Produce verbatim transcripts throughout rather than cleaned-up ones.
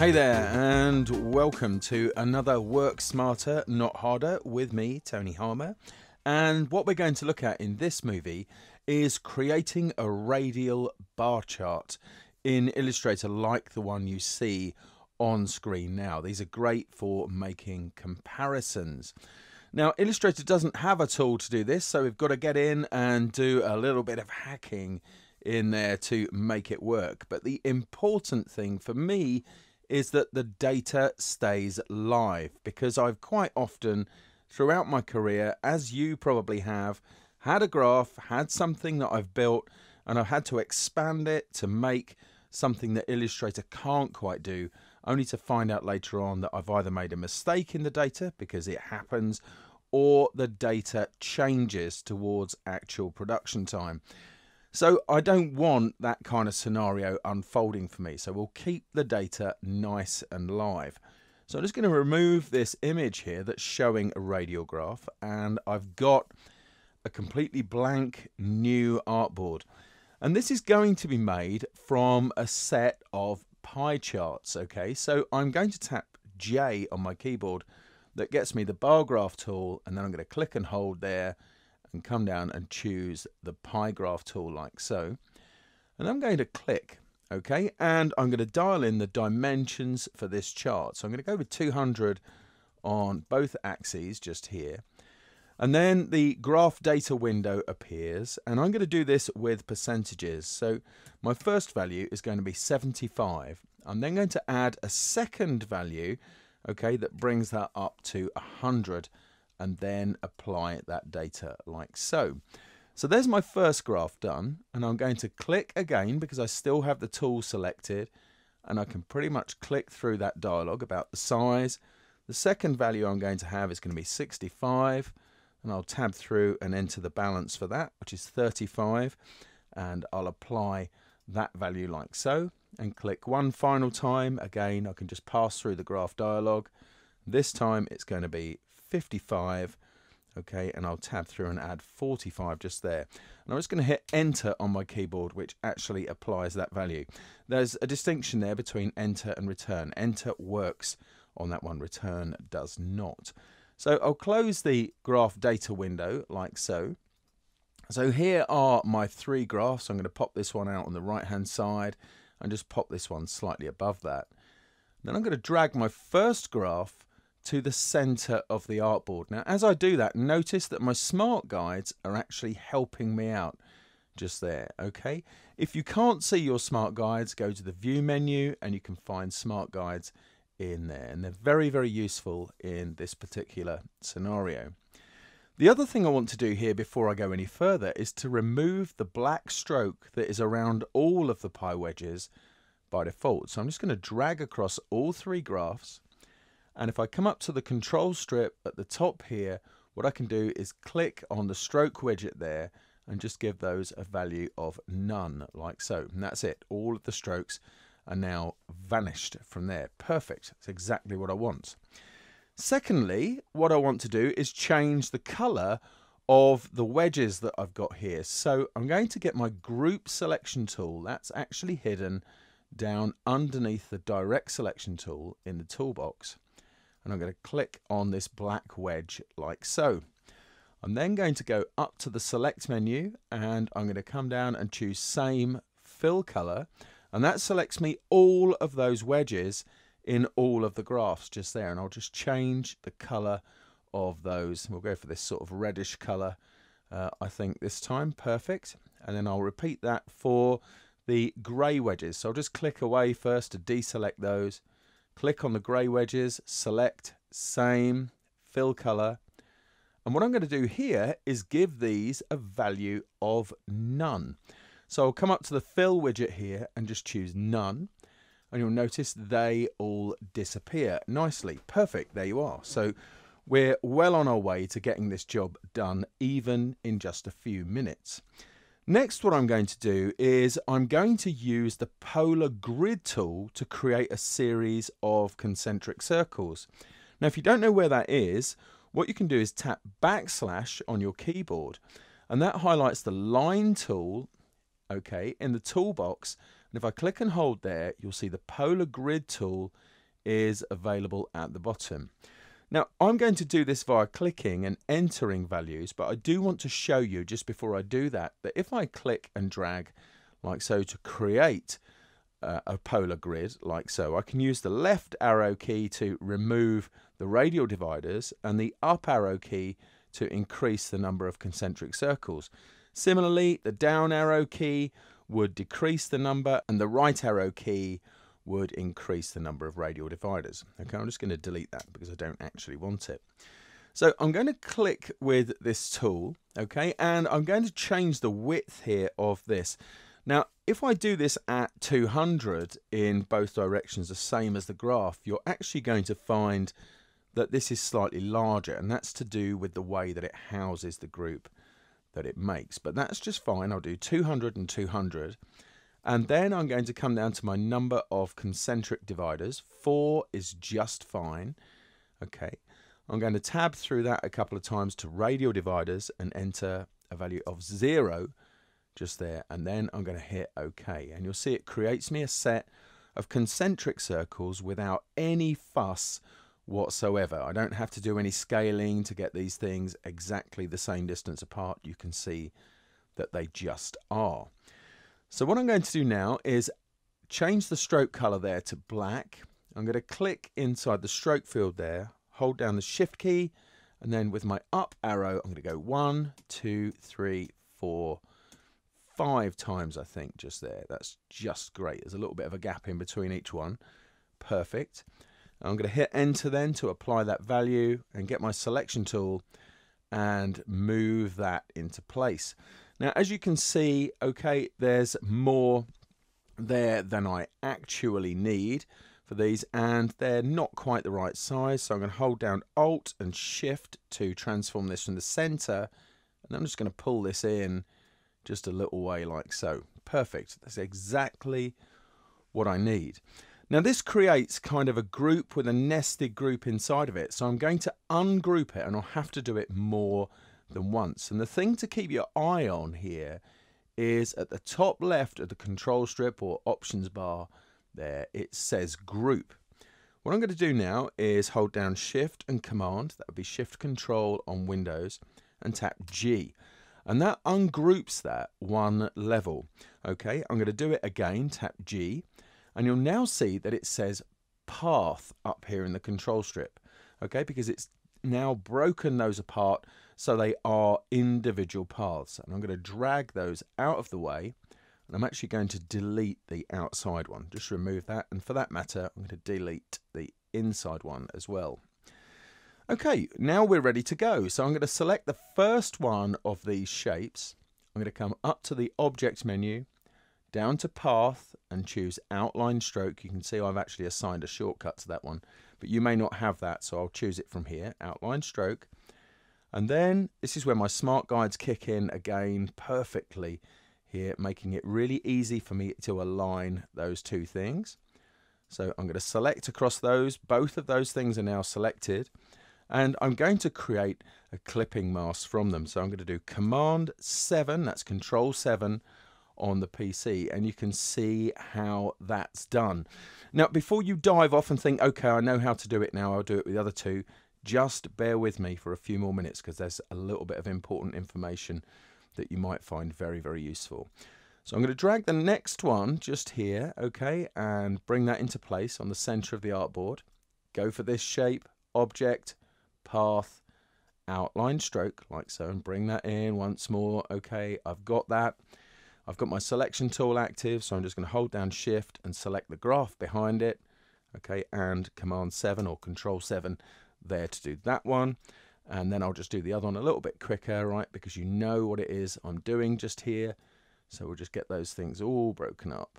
Hey there, and welcome to another Work Smarter, Not Harder with me, Tony Harmer. And what we're going to look at in this movie is creating a radial bar chart in Illustrator like the one you see on screen now. These are great for making comparisons. Now, Illustrator doesn't have a tool to do this, so we've got to get in and do a little bit of hacking in there to make it work. But the important thing for me is that the data stays live, because I've quite often throughout my career, as you probably have, had a graph, had something that I've built, and I've had to expand it to make something that Illustrator can't quite do, only to find out later on that I've either made a mistake in the data, because it happens, or the data changes towards actual production time. So I don't want that kind of scenario unfolding for me. So we'll keep the data nice and live. So I'm just going to remove this image here that's showing a radial graph, and I've got a completely blank new artboard. And this is going to be made from a set of pie charts. Okay, so I'm going to tap J on my keyboard. That gets me the bar graph tool, and then I'm going to click and hold there and come down and choose the pie graph tool like so. And I'm going to click, okay, and I'm going to dial in the dimensions for this chart. So I'm going to go with two hundred on both axes just here. And then the graph data window appears, and I'm going to do this with percentages. So my first value is going to be seventy-five. I'm then going to add a second value, okay, that brings that up to one hundred, and then apply that data like so. So there's my first graph done, and I'm going to click again because I still have the tool selected, and I can pretty much click through that dialog about the size. The second value I'm going to have is going to be sixty-five, and I'll tab through and enter the balance for that, which is thirty-five, and I'll apply that value like so, and click one final time. Again, I can just pass through the graph dialog. This time it's going to be fifty-five, okay, and I'll tab through and add forty-five just there. And I'm just going to hit enter on my keyboard, which actually applies that value. There's a distinction there between enter and return. Enter works on that one, return does not. So I'll close the graph data window like so. So here are my three graphs. I'm going to pop this one out on the right hand side and just pop this one slightly above that. Then I'm going to drag my first graph to the center of the artboard. Now, as I do that, notice that my smart guides are actually helping me out just there, okay? If you can't see your smart guides, go to the view menu and you can find smart guides in there, and they're very, very useful in this particular scenario. The other thing I want to do here before I go any further is to remove the black stroke that is around all of the pie wedges by default. So I'm just going to drag across all three graphs. And if I come up to the control strip at the top here, what I can do is click on the stroke widget there and just give those a value of none, like so. And that's it. All of the strokes are now vanished from there. Perfect. That's exactly what I want. Secondly, what I want to do is change the color of the wedges that I've got here. So I'm going to get my group selection tool. That's actually hidden down underneath the direct selection tool in the toolbox. And I'm going to click on this black wedge like so. I'm then going to go up to the select menu, and I'm going to come down and choose same fill color, and that selects me all of those wedges in all of the graphs just there. And I'll just change the color of those. We'll go for this sort of reddish color, uh, I think this time. Perfect. And then I'll repeat that for the gray wedges. So I'll just click away first to deselect those. Click on the grey wedges, select same, fill color. And what I'm going to do here is give these a value of none. So I'll come up to the fill widget here and just choose none. And you'll notice they all disappear nicely. Perfect, there you are. So we're well on our way to getting this job done, even in just a few minutes. Next, what I'm going to do is I'm going to use the polar grid tool to create a series of concentric circles. Now, if you don't know where that is, what you can do is tap backslash on your keyboard, and that highlights the line tool, okay, in the toolbox. And if I click and hold there, you'll see the polar grid tool is available at the bottom. Now, I'm going to do this via clicking and entering values, but I do want to show you just before I do that, that if I click and drag like so to create uh, a polar grid like so, I can use the left arrow key to remove the radial dividers and the up arrow key to increase the number of concentric circles. Similarly, the down arrow key would decrease the number and the right arrow key would increase the number of radial dividers. Okay, I'm just going to delete that because I don't actually want it. So I'm going to click with this tool, okay, and I'm going to change the width here of this. Now, if I do this at two hundred in both directions, the same as the graph, you're actually going to find that this is slightly larger, and that's to do with the way that it houses the group that it makes. But that's just fine. I'll do two hundred and two hundred. And then I'm going to come down to my number of concentric dividers. Four is just fine. Okay. I'm going to tab through that a couple of times to radial dividers and enter a value of zero just there. And then I'm going to hit OK. And you'll see it creates me a set of concentric circles without any fuss whatsoever. I don't have to do any scaling to get these things exactly the same distance apart. You can see that they just are. So what I'm going to do now is change the stroke color there to black. I'm going to click inside the stroke field there, hold down the shift key, and then with my up arrow, I'm going to go one, two, three, four, five times, I think, just there. That's just great. There's a little bit of a gap in between each one. Perfect. I'm going to hit enter then to apply that value and get my selection tool and move that into place. Now, as you can see, okay, there's more there than I actually need for these, and they're not quite the right size. So I'm going to hold down Alt and Shift to transform this from the center, and I'm just going to pull this in just a little way like so. Perfect. That's exactly what I need. Now, this creates kind of a group with a nested group inside of it. So I'm going to ungroup it, and I'll have to do it more than once. And the thing to keep your eye on here is at the top left of the control strip or options bar there, it says group. What I'm going to do now is hold down Shift and Command, that would be Shift Control on Windows, and tap G. And that ungroups that one level. Okay, I'm going to do it again, tap G, and you'll now see that it says path up here in the control strip. Okay, because it's now broken those apart so they are individual paths. And I'm going to drag those out of the way, and I'm actually going to delete the outside one. Just remove that, and for that matter, I'm going to delete the inside one as well. Okay, now we're ready to go. So I'm going to select the first one of these shapes. I'm going to come up to the Object menu, down to Path, and choose Outline Stroke. You can see I've actually assigned a shortcut to that one, but you may not have that, so I'll choose it from here, Outline Stroke. And then this is where my smart guides kick in again perfectly here, making it really easy for me to align those two things. So I'm going to select across those. Both of those things are now selected. And I'm going to create a clipping mask from them. So I'm going to do Command seven, that's Control seven on the P C, and you can see how that's done. Now, before you dive off and think, okay, I know how to do it now, I'll do it with the other two, just bear with me for a few more minutes because there's a little bit of important information that you might find very, very useful. So I'm going to drag the next one just here, okay, and bring that into place on the center of the artboard. Go for this shape, Object, Path, Outline Stroke, like so, and bring that in once more. Okay, I've got that. I've got my selection tool active, so I'm just going to hold down Shift and select the graph behind it. Okay, and Command seven or Control seven there to do that one. And then I'll just do the other one a little bit quicker, right, because you know what it is I'm doing just here. So we'll just get those things all broken up.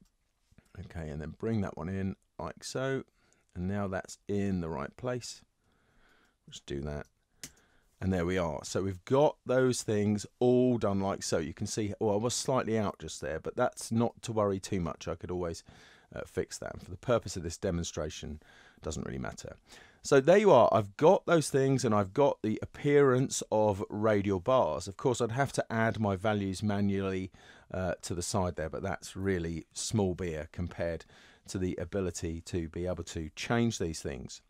Okay, and then bring that one in like so. And now that's in the right place. Let's do that. And there we are. So we've got those things all done like so. You can see, oh, I was slightly out just there, but that's not to worry too much. I could always uh, fix that. And for the purpose of this demonstration, it doesn't really matter. So there you are. I've got those things, and I've got the appearance of radial bars. Of course, I'd have to add my values manually uh, to the side there, but that's really small beer compared to the ability to be able to change these things.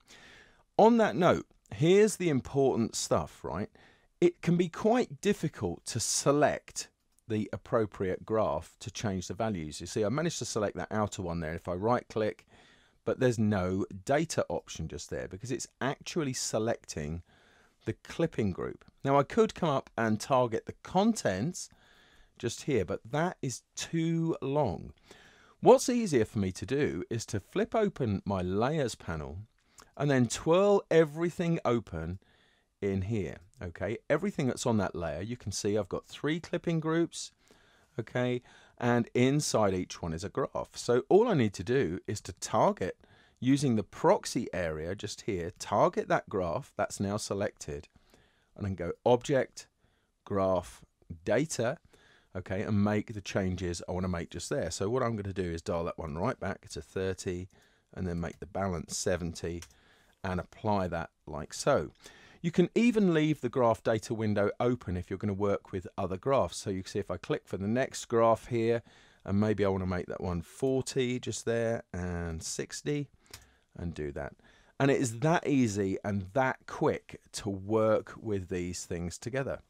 On that note, here's the important stuff, right? It can be quite difficult to select the appropriate graph to change the values. You see, I managed to select that outer one there. If I right click, but there's no data option just there because it's actually selecting the clipping group. Now I could come up and target the contents just here, but that is too long. What's easier for me to do is to flip open my layers panel and then twirl everything open in here. Okay, everything that's on that layer, you can see I've got three clipping groups, okay, and inside each one is a graph. So all I need to do is to target using the proxy area just here, target that graph that's now selected, and then go Object, Graph, Data, okay, and make the changes I want to make just there. So what I'm going to do is dial that one right back to thirty and then make the balance seventy and apply that like so. You can even leave the graph data window open if you're going to work with other graphs. So you can see if I click for the next graph here, and maybe I want to make that one forty just there and sixty and do that. And it is that easy and that quick to work with these things together.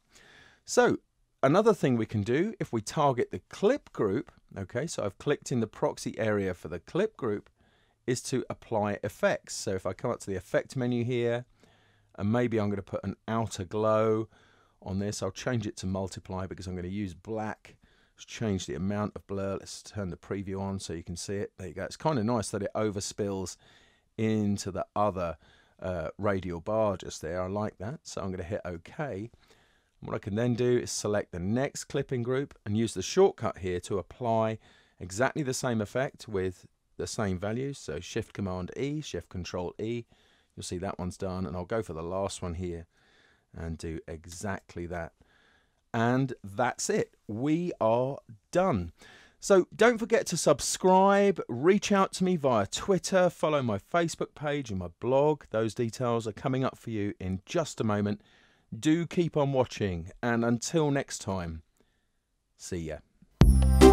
So another thing we can do if we target the clip group, okay, so I've clicked in the proxy area for the clip group, is to apply effects. So if I come up to the effect menu here, and maybe I'm going to put an outer glow on this. I'll change it to multiply because I'm going to use black. Let's change the amount of blur. Let's turn the preview on so you can see it. There you go. It's kind of nice that it overspills into the other uh, radial bar just there. I like that. So I'm going to hit OK. What I can then do is select the next clipping group and use the shortcut here to apply exactly the same effect with the same values. So Shift Command E, Shift Control E. You'll see that one's done, and I'll go for the last one here and do exactly that. And that's it. We are done. So don't forget to subscribe, reach out to me via Twitter, follow my Facebook page and my blog. Those details are coming up for you in just a moment. Do keep on watching, and until next time, see ya.